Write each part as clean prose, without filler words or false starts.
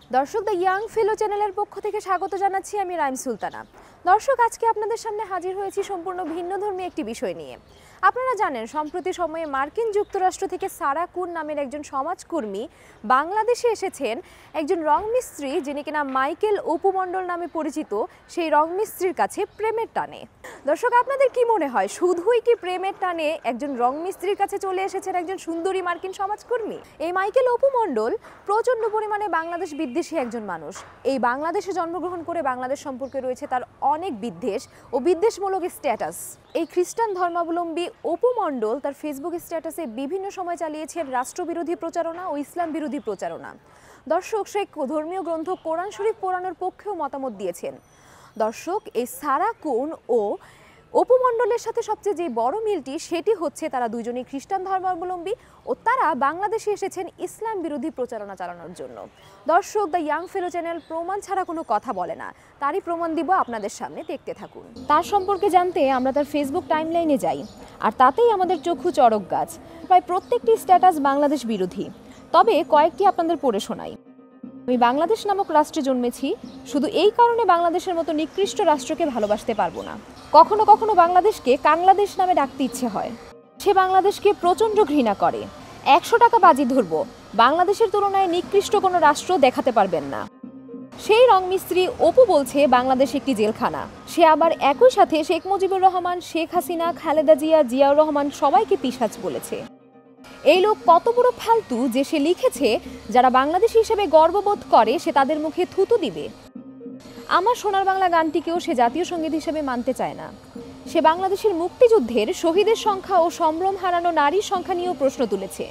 দর্শক the young ফেলো চ্যানেলের পক্ষ থেকে স্বাগত জানাচ্ছি আমি রাইম সুলতানা। দর্শক আজকে আপনাদের সামনে হাজির হয়েছি সম্পূর্ণ ভিন্নধর্মী একটি বিষয় নিয়ে। আপনারা জানেন সম্প্রতি সময়ে মার্কিন যুক্তরাষ্ট্র থেকে সারা কুন নামের একজন সমাজকর্মী বাংলাদেশে এসেছেন। একজন রং মিস্ত্রি যিনি কিনা মাইকেল অপু মণ্ডল নামে পরিচিত, সেই রং মিস্ত্রির কাছে প্রেমের টানে। দর্শক আপনাদের কি মনে হয়, শুধুই কি প্রেমের টানে একজন রং মিস্ত্রির কাছে চলে এসেছেন একজন সুন্দরী মার্কিন সমাজকর্মী? এই মাইকেল অপু মণ্ডল প্রচণ্ড পরিমাণে বাংলাদেশ বিদ্বেষী একজন মানুষ। এই বাংলাদেশে জন্মগ্রহণ করে বাংলাদেশ সম্পর্কে রয়েছে তার অনেক বিদ্বেষ ও বিদ্বেষমূলক স্ট্যাটাস। এই খ্রিস্টান ধর্মাবলম্বী অপু মণ্ডল তার ফেসবুক স্ট্যাটাসে বিভিন্ন সময় চালিয়েছেন রাষ্ট্রবিরোধী প্রচারণা ও ইসলাম বিরোধী প্রচারণা। দর্শক সে ধর্মীয় গ্রন্থ কোরআন শরীফ পোড়ানোর পক্ষেও মতামত দিয়েছেন। দর্শক এই সারা কুন ও অপু মণ্ডলের সাথে সবচেয়ে যে বড় মিলটি সেটি হচ্ছে তারা দুজনেই খ্রিস্টান ধর্মাবলম্বী ও তারা বাংলাদেশে এসেছেন ইসলাম বিরোধী প্রচারণা চালানোর জন্য। দর্শক দ্য ইয়াং ফেলো চ্যানেল প্রমাণ ছাড়া কোনো কথা বলে না, তারই প্রমাণ দিব আপনাদের সামনে, দেখতে থাকুন। তার সম্পর্কে জানতে আমরা তার ফেসবুক টাইমলাইনে যাই, আর তাতেই আমাদের চক্ষু চড়ক গাছ। প্রায় প্রত্যেকটি স্ট্যাটাস বাংলাদেশ বিরোধী, তবে কয়েকটি আপনাদের পড়ে শোনাই। আমি বাংলাদেশ নামক রাষ্ট্রে জন্মেছি, শুধু এই কারণে বাংলাদেশের মতো নিকৃষ্ট রাষ্ট্রকে ভালোবাসতে পারবো না। কখনো কখনো বাংলাদেশকে কাংলাদেশ নামে ডাকতে ইচ্ছে হয়। সে বাংলাদেশকে প্রচণ্ড ঘৃণা করে। 100 টাকা বাজি ধরবো, বাংলাদেশের তুলনায় নিকৃষ্ট কোনো রাষ্ট্র দেখাতে পারবেন না। সেই রং মিস্ত্রি অপু বলছে বাংলাদেশ একটি জেলখানা। সে আবার একই সাথে শেখ মুজিবুর রহমান, শেখ হাসিনা, খালেদা জিয়া, জিয়াউর রহমান সবাইকে পিশাচ বলেছে। এই লোক কত বড় ফালতু যে সে লিখেছে যারা বাংলাদেশী হিসেবে গর্ববোধ করে সে তাদের মুখে থুতু দিবে। আমার সোনার বাংলা গানটিকেও সে জাতীয় সঙ্গীত হিসেবে মানতে চায় না। সে বাংলাদেশের মুক্তিযুদ্ধের শহীদের সংখ্যা ও সম্ভ্রম হারানো নারীর সংখ্যা নিয়েও প্রশ্ন তুলেছে।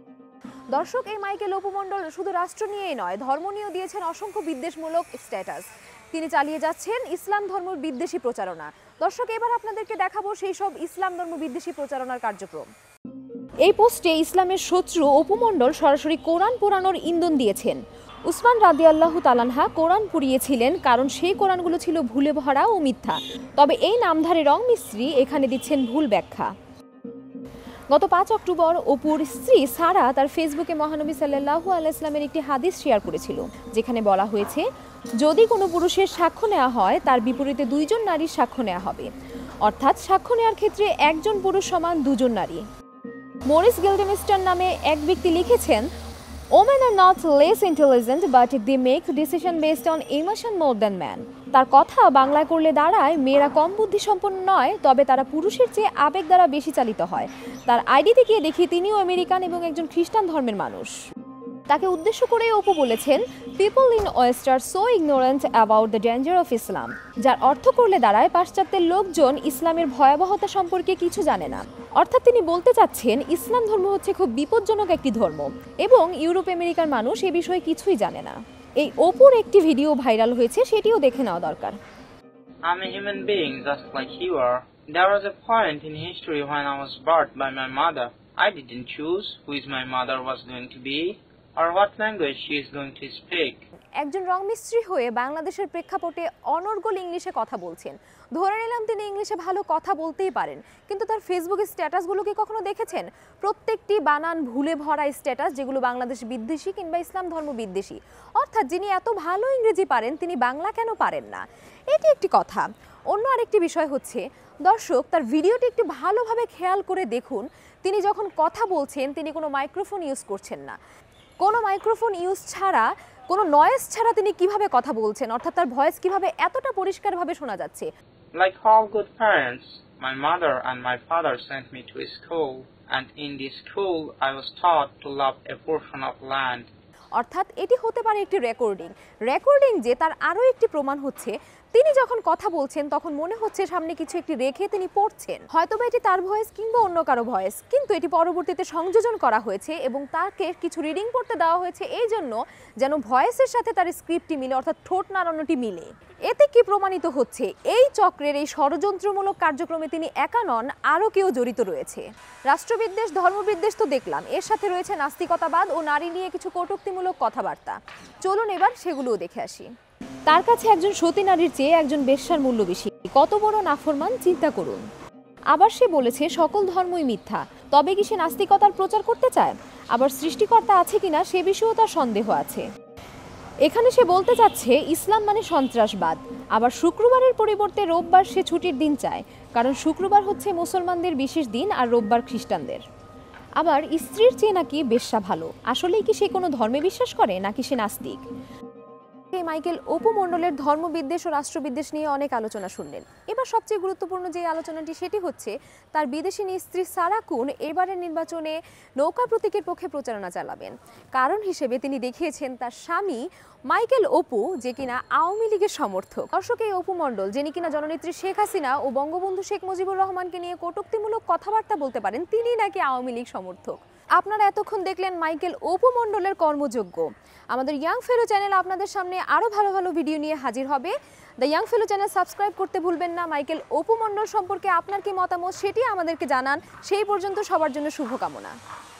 দর্শক এই মাইকেল অপু মণ্ডল শুধু রাষ্ট্র নিয়েই নয়, ধর্ম নিয়েও দিয়েছেন অসংখ্য বিদ্বেষমূলক স্ট্যাটাস। তিনি চালিয়ে যাচ্ছেন ইসলাম ধর্ম বিদ্বেষী প্রচারণা। দর্শক এবার আপনাদেরকে দেখাবো সেই সব ইসলাম ধর্ম বিদ্বেষী প্রচারণার কার্যক্রম। এই পোস্টে ইসলামের শত্রু অপু মণ্ডল সরাসরি কোরআন পোড়ানোর ইন্ধন দিয়েছেন। উসমান রাদিয়াল্লাহু তাআলা কোরআন পুড়িয়েছিলেন কারণ সেই কোরআনগুলো ছিল ভুলে ভরা ও মিথ্যা। তবে এই নামধারী রং মিস্ত্রি এখানে দিচ্ছেন ভুল ব্যাখ্যা। গত 5 অক্টোবর অপুর স্ত্রী সারা তার ফেসবুকে মহানবী সাল্লাল্লাহু আলাইহি ওয়াসাল্লামের একটি হাদিস শেয়ার করেছিল, যেখানে বলা হয়েছে যদি কোনো পুরুষের সাক্ষ্য নেওয়া হয় তার বিপরীতে 2 জন নারীর সাক্ষ্য নেওয়া হবে, অর্থাৎ সাক্ষ্য নেওয়ার ক্ষেত্রে 1 জন পুরুষ সমান 2 জন নারী। মরিস গিলডেমিস্টার নামে এক ব্যক্তি লিখেছেন, women are not less intelligent but they make decision based on emotion more than man. তার কথা বাংলায় করলে দাঁড়ায়, মেয়েরা কম বুদ্ধিসম্পন্ন নয়, তবে তারা পুরুষের চেয়ে আবেগ দ্বারা বেশি চালিত হয়। তার আইডিতে গিয়ে দেখি তিনিও আমেরিকান এবং একজন খ্রিস্টান ধর্মের মানুষ। তাকে উদ্দেশ্য করে অপু বলেছেন, people in west are so ignorant about the danger of Islam, যার অর্থ করলে দাঁড়ায় পাশ্চাত্যের লোকজন ইসলামের ভয়াবহতা সম্পর্কে কিছু জানে না। অর্থাৎ তিনি বলতে চাচ্ছেন ইসলাম ধর্ম হচ্ছে খুব বিপজ্জনক একটি ধর্ম এবং ইউরোপ আমেরিকার মানুষ এ বিষয়ে কিছুই জানে না। এই অপুর একটি ভিডিও ভাইরাল হয়েছে, সেটিও দেখে নেওয়া দরকার। I'm a human being just like you are. There was a point in history when I was birthed by my mother. I didn't choose who is my mother was going to be or what language she is going to speak. একজন রং মিস্ত্রি হয়ে বাংলাদেশের প্রেক্ষাপটে অনর্গল ইংলিশে কথা বলছেন। ধরে নিলাম তিনি ইংলিশে ভালো কথা বলতেই পারেন, কিন্তু তার ফেসবুকের স্ট্যাটাসগুলো কি কখনো দেখেছেন? প্রত্যেকটি বানান ভুলে ভরা স্ট্যাটাস, যেগুলো বাংলাদেশ বিদ্বেষী কিংবা ইসলাম ধর্ম বিদ্বেষী। অর্থাৎ যিনি এত ভালো ইংরেজি পারেন তিনি বাংলা কেন পারেন না? এটি একটি কথা। অন্য আরেকটি বিষয় হচ্ছে, দর্শক তার ভিডিওটি একটু ভালোভাবে খেয়াল করে দেখুন। তিনি যখন কথা বলছেন তিনি কোনো মাইক্রোফোন ইউজ করছেন না। কোনো মাইক্রোফোন ইউজ ছাড়া, কোনো নয়েজ ছাড়া তিনি কিভাবে কথা বলছেন, অর্থাৎ তার ভয়েস কিভাবে এতটা পরিষ্কারভাবে শোনা যাচ্ছে। Like all good parents, my mother and my father sent me to a school, and in this school I was taught to love a portion of land. অর্থাৎ এটি হতে পারে একটি রেকর্ডিং যে তার আরও একটি প্রমাণ হচ্ছে তিনি যখন কথা বলছেন তখন মনে হচ্ছে সামনে কিছু একটি রেখে তিনি পড়ছেন। হয়তোবা এটি তার ভয়েস কিংবা অন্য কারো ভয়েস, কিন্তু এটি পরবর্তীতে সংযোজন করা হয়েছে এবং তাকে কিছু রিডিং পড়তে দেওয়া হয়েছে এই জন্য যেন ভয়েসের সাথে তার স্ক্রিপ্টটি মিলে, অর্থাৎ ঠোঁট নাড়ানোটি মিলে। এতে কি প্রমাণিত হচ্ছে, এই চক্রের এই ষড়যন্ত্রমূলক কার্যক্রমে তিনি একা নন, আরও কেউ জড়িত রয়েছে। রাষ্ট্রবিদ্বেষ, ধর্মবিদ্বেষ তো দেখলাম, এর সাথে রয়েছে নাস্তিকতাবাদ ও নারী নিয়ে কিছু কটূক্তিমূলক কথাবার্তা। চলুন এবার সেগুলোও দেখে আসি। তার কাছে একজন সতী নারীর চেয়ে একজন বেশ্যার মূল্য বেশি। কত বড় নাফরমান চিন্তা করুন। আবার সে বলেছে সকল ধর্মই মিথ্যা, তবে কি সে নাস্তিকতার প্রচার করতে চায়? আবার সৃষ্টিকর্তা আছে কিনা সে বিষয়েও তার সন্দেহ আছে। এখানে সে বলতে চাচ্ছে ইসলাম মানে সন্ত্রাসবাদ, আবার শুক্রবারের পরিবর্তে রোববার সে ছুটির দিন চায়, কারণ শুক্রবার হচ্ছে মুসলমানদের বিশেষ দিন আর রোববার খ্রিস্টানদের। আবার স্ত্রীর চেয়ে নাকি বেশ্যা ভালো। আসলেই কি সে কোনো ধর্মে বিশ্বাস করে নাকি সে নাস্তিক? মাইকেল অপু মণ্ডলের ধর্মবিদ্বেষ ও রাষ্ট্রবিদ্বেষ নিয়ে অনেক আলোচনা শুনলেন। এবার সবচেয়ে গুরুত্বপূর্ণ যে আলোচনাটি সেটি হচ্ছে তার বিদেশি স্ত্রী সারা কুন এবারের নির্বাচনে নৌকা প্রতীকের পক্ষে প্রচারণা চালাবেন। কারণ হিসেবে তিনি দেখিয়েছেন তার স্বামী মাইকেল অপু যে কিনা আওয়ামী লীগের সমর্থক। দর্শক, এই অপু মণ্ডল যিনি কিনা জননেত্রী শেখ হাসিনা ও বঙ্গবন্ধু শেখ মুজিবুর রহমানকে নিয়ে কটূক্তিমূলক কথাবার্তা বলতে পারেন, তিনি নাকি আওয়ামী লীগ সমর্থক। আপনারা এতক্ষণ দেখলেন মাইকেল অপু মণ্ডলের কর্মযোগ্য। আমাদের ইয়াং ফেলো চ্যানেল আপনাদের সামনে আরও ভালো ভালো ভিডিও নিয়ে হাজির হবে। The young fellow channel subscribe করতে ভুলবেন না। মাইকেল অপু মণ্ডল সম্পর্কে আপনার কি মতামত সেটি আমাদেরকে জানান। সেই পর্যন্ত সবার জন্য শুভকামনা।